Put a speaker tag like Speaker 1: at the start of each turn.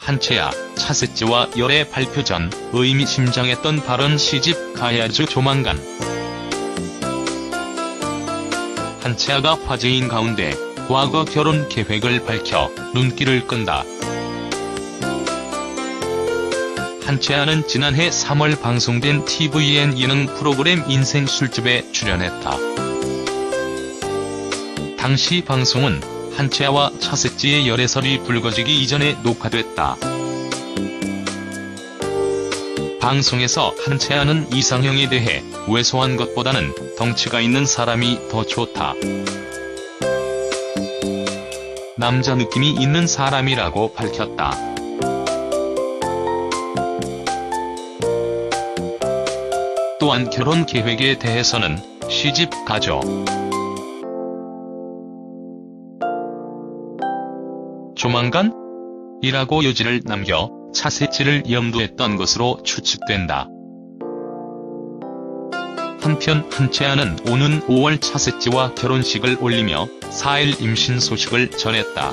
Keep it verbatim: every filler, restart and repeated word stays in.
Speaker 1: 한채아, 차세지와 열애 발표 전 의미심장했던 발언 시집 가야죠 조만간. 한채아가 화제인 가운데 과거 결혼 계획을 밝혀 눈길을 끈다. 한채아는 지난해 삼월 방송된 티비엔 예능 프로그램 인생 술집에 출연했다. 당시 방송은 한채아와 차세지의 열애설이 불거지기 이전에 녹화됐다. 방송에서 한채아는 이상형에 대해 왜소한 것보다는 덩치가 있는 사람이 더 좋다. 남자 느낌이 있는 사람이라고 밝혔다. 또한 결혼 계획에 대해서는 시집 가죠. 조만간? 이라고 여지를 남겨 차세지를 염두했던 것으로 추측된다. 한편 한채아는 오는 오월 차세지와 결혼식을 올리며 사 일 임신 소식을 전했다.